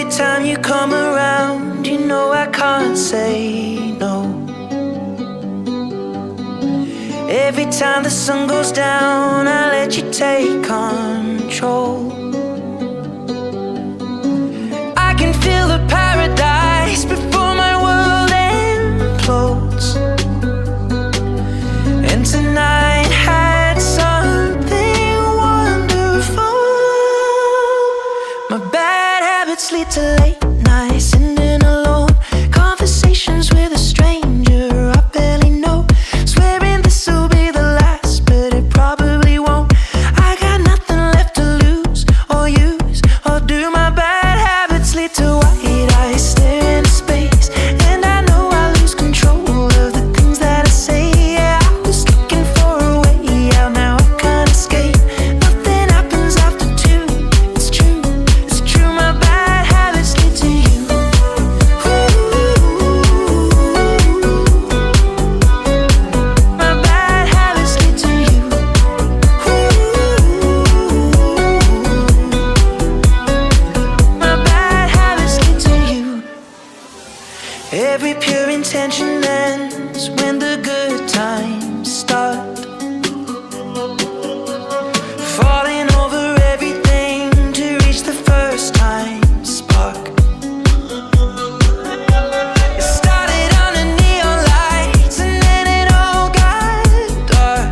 time you come around, you know I can't say no. Every time the sun goes down, I let you take control. I can feel the paradise before my world implodes. And tonight had something wonderful. My bad habits lead to late nights, ending alone. Conversations with a stranger I barely know. Swearing this will be the last, but it probably won't. I got nothing left to lose or use or do. My bad habits lead to white eyes staring into space, and I know I lose control of the things that I say. Yeah, I was looking for a way out, now I can't escape. Nothing happens after two. It's true, it's true. My bad habits lead to you. My bad habits lead to you. My bad habits lead to you. Every pure intention ends when the good times start. Falling over everything to reach the first time spark. It started under neon lights and then it all got dark.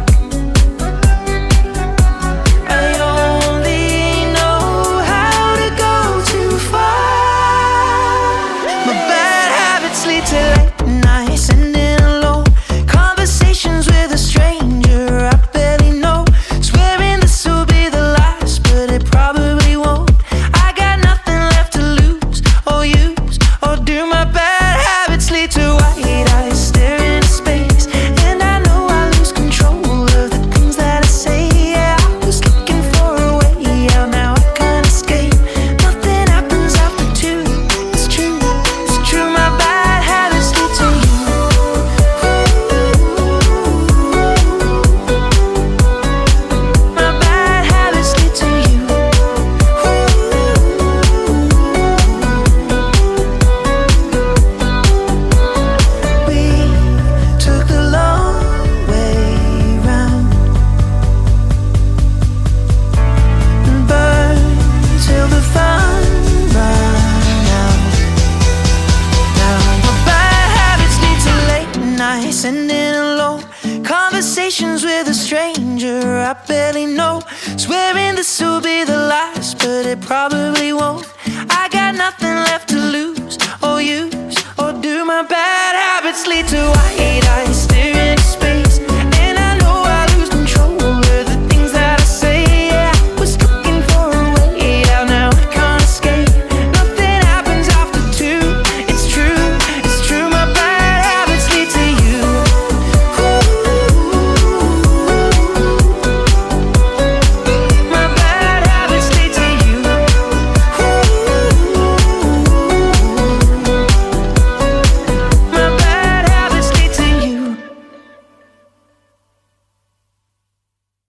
I only know how to go too far. My bad habits lead to late nights, ending alone. Conversations with a stranger I barely know. Swearing this will be the last, but it probably won't. I got nothing left to lose or use or do. My bad habits lead to white eyes staring into space, and I know I lose control of the things that I say. Yeah, I was looking for a way out, now I can't escape. Nothing happens after two. It's true, it's true. My bad habits lead to you. My bad habits lead to you. We took the long way round and burned till the fun ran out. Now my bad habits lead to late nights, ending alone. Conversations with a stranger I barely know. Swearing this will be the last, but it probably won't.